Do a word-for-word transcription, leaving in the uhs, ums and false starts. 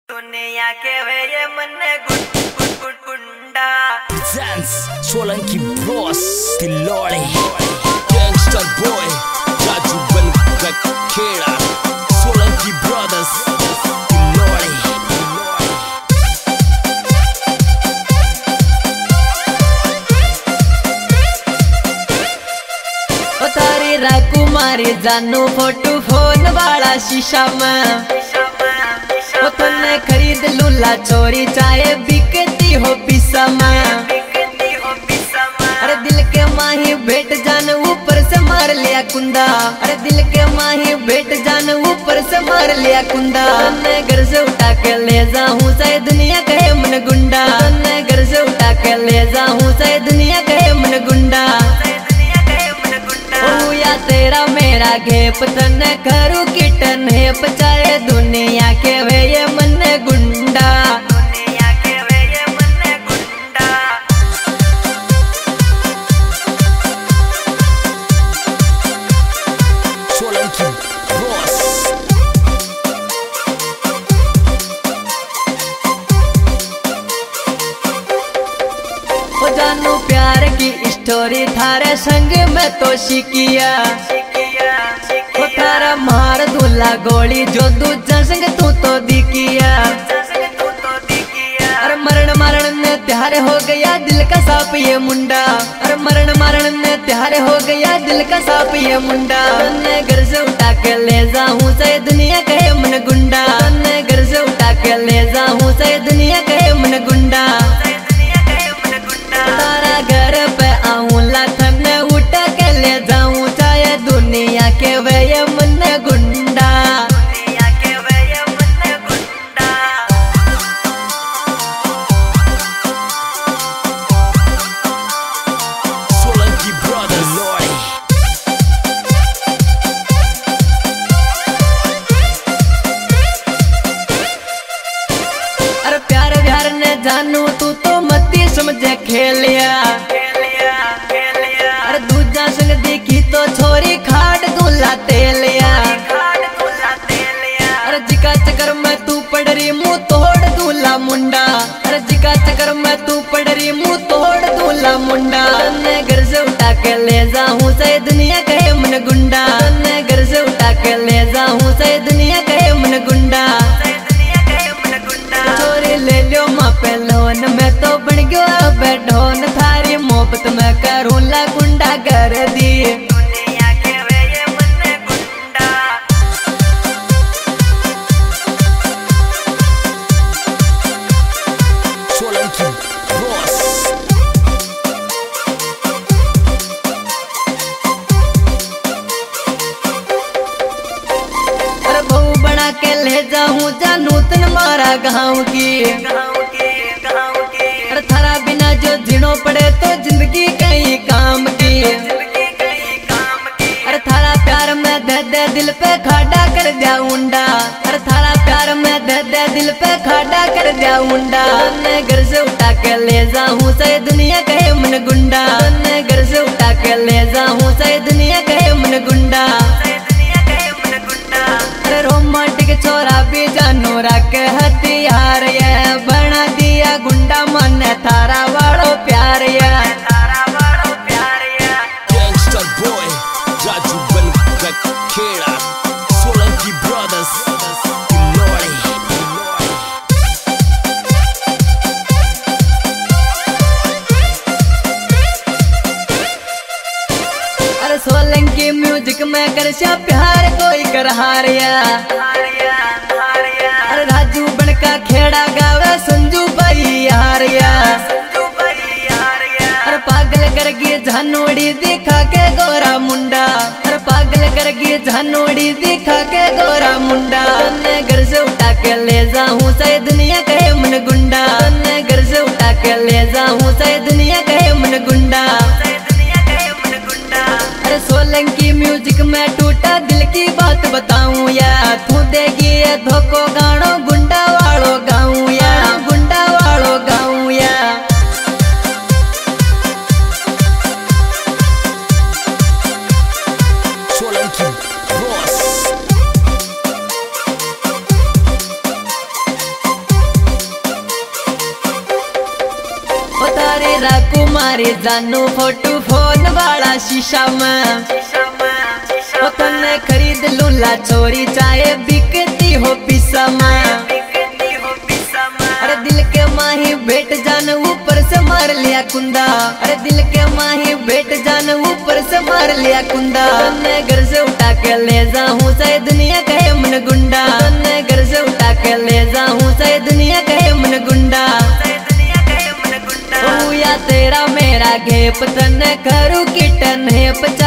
दुनिया के वे ये मन गुड गुड गुड गुंडा Dance Solanki Bros Tilole Gangster Boy Raju Ben Kakera Solanki Brothers Tilole ओ तारी राकुमारी जानू फोटो फोन वाला शीशा में ओ तन्ने खरीद लूला चोरी चाहे बिकती हो पिसा में। अरे दिल के माही भेट जान ऊपर से मार लिया कुंदा। अरे दिल के माही भेट जान ऊपर से मार लिया कुंदा। तन्ने घर से उठा के ले जाऊं चाहे दुनिया कहे मन गुंडा। तन्ने घर से उठा के ले जाऊं चाहे दुनिया कहे मन गुंडा। ओ या तेरा मेरा घेप तन्ने करू किटन है पचाए दुनिया के वे ये मन गुंडा। दुनिया के वे ये मन गुंडा Solanki Bros ओ जानू प्यार की स्टोरी थारे संग में तो शिकिया। ओ थारा मार दूल्हा गोली जो दूजा संग तू तो दिकिया। अरे मरण मरण ने त्यार हो गया दिल का सांप ये मुंडा। अरे मरण मरण ने त्यार हो गया दिल का सांप ये मुंडा। तन्ने घर से उठा के ले जाऊं चाहे दुनिया कहे मन गुंडा। तन्ने घर से उठा के ले जाऊं चाहे दुनिया कहे मन गुंडा। तारा घर पे आऊं लाथन उठ के ले जाऊं चाहे दुनिया के वे ये मन गुंडा। दुनिया के वे ये मन गुंडा Solanki Brothers Lore अरे प्यार व्यार ने जानू तू तो मती समझे खेलिया। खेलिया खेलिया अरे दूजा संग देखी तो छोरी खाट दूल्हा तेलिया। खाड़ दूल्हा तेलिया अरे जिका चक्कर में तू पड़ रही मुंह तोड़ दूल्हा मुंडा। अरे जिका चक्कर में तू पड़ रही मुंह तोड़ दूल्हा मुंडा। तन्ने घर से उठा के ले जाऊं चाहे दुनिया कहे मन गुंडा। तन्ने घर से उठा के ले जाऊं चाहे दुनिया कहे मन गुंडा। दुनिया के मन गुंडा छोरी ले लियो माँ पे लोन में तो बन गयो अब ढोन। थारी मोहब्बत में करूँ ला गुंडा कर दी। दुनिया के वे ये मन गुंडा Solanki Bros अरे बहू बना के ले जाऊं जानू तन मारा गाँव की। गाँव के गाँव के अरे थारा बिना जो झिनो पड़े तो जिंदगी कहीं काम की। जिंदगी कई काम की अरे थारा प्यार में दे दे दिल पे खाड़ा कर दिया उंडा। अरे थारा प्यार में दे दे दिल पे खाड़ा कर दिया उंडा। तन्ने घर से उठा के ले जाऊं चाहे दुनिया कहे मन गुंडा। तन्ने घर से उठा के ले जाऊं चाहे दुनिया कहे मन गुंडा। दुनिया के मन गुंडा अरे रोमांटिक छोरा भी जानू रख हथियार ये बना दिया गुंडा मन थारा वाड़ो प्यार ये। तारा बड़ो प्यार या Gangster Boy Raju Ben Kakera Solanki Brothers Tilole अरे सोलंकी म्यूजिक में कर श्या प्यार कोई कर हारिया। हारिया हारिया अरे राजू बन का खेड़ा गावे संजू भाई हारिया। तू बड़ी हारिया अरे पागल करगी झानोड़ी दिखा के गोरा मुंडा। अरे पागल करगी झानोड़ी दिखा के गोरा मुंडा। तन्ने घर से उठा के ले जाऊं चाहे दुनिया कहे मन गुंडा। तन्ने घर से उठा के ले जाऊं चाहे दुनिया कहे मन गुंडा। दुनिया के मन गुंडा अरे सोलंकी म्यूजिक में टूटा दिल की बात बताऊं या तू देगी ये धोखो गानो गुंडा वालो गाऊं या गुंडा वालो गाऊं या। Solanki Bros अरे राकुमारी जानू फोटो फोन वाला शीशा में तने खरीद लूला चोरी चाहे बिकती हो पिसा में। अरे दिल के माही भेट जान ऊपर से मार लिया कुंदा, अरे दिल के माही भेट जान ऊपर से मार लिया कुंदा। तन्ने घर से उठा के ले जाऊं चाहे दुनिया कहे मन गुंडा, तन्ने घर से उठा के ले जाऊं चाहे दुनिया कहे मन गुंडा। ओ या तेरा मेरा घेप तन्ने करू किटन है